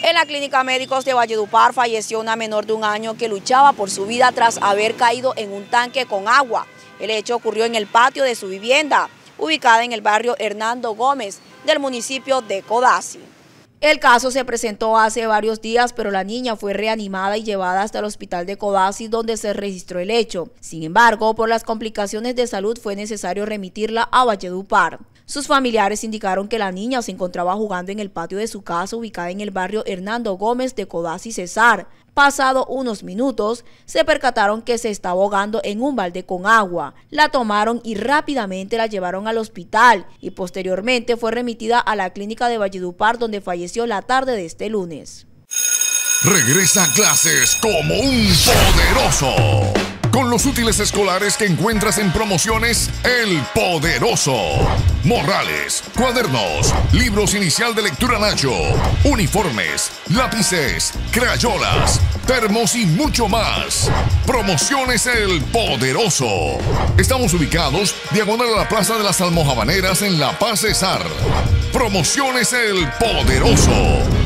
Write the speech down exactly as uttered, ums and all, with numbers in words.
En la clínica Médicos de Valledupar falleció una menor de un año que luchaba por su vida tras haber caído en un tanque con agua. El hecho ocurrió en el patio de su vivienda, ubicada en el barrio Hernando Gómez del municipio de Codazzi. El caso se presentó hace varios días, pero la niña fue reanimada y llevada hasta el hospital de Codazzi, donde se registró el hecho. Sin embargo, por las complicaciones de salud fue necesario remitirla a Valledupar. Sus familiares indicaron que la niña se encontraba jugando en el patio de su casa, ubicada en el barrio Hernando Gómez de Codazzi, Cesar. Pasado unos minutos, se percataron que se estaba ahogando en un balde con agua. La tomaron y rápidamente la llevaron al hospital y posteriormente fue remitida a la clínica de Valledupar, donde falleció la tarde de este lunes. Regresa a clases como un poderoso. Con los útiles escolares que encuentras en Promociones El Poderoso. Morrales, cuadernos, libros inicial de lectura Nacho, uniformes, lápices, crayolas, termos y mucho más. Promociones El Poderoso. Estamos ubicados diagonal a la Plaza de las Almojábaneras en La Paz, Cesar. Promociones El Poderoso.